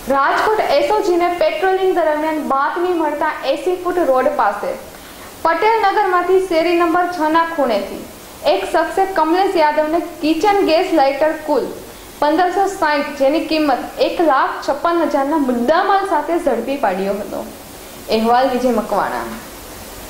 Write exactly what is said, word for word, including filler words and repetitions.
Rajkot એસઓજીને patrolling દરમિયાન બાતમી મળતા એસી ફૂટ રોડ પાસે પટેલ નગરમાંથી શેરી નંબર છ ના ખૂણેથી એક શખ્સે કમલેશ યાદવને કિચન ગેસ લાઇટર કુલ પંદરસો સાઠ જેની કિંમત એક લાખ છપ્પન હજારના મુદ્દામાલ સાથે ઝડપી પાડ્યો હતો। અહેવાલ વિજય મકવાણા।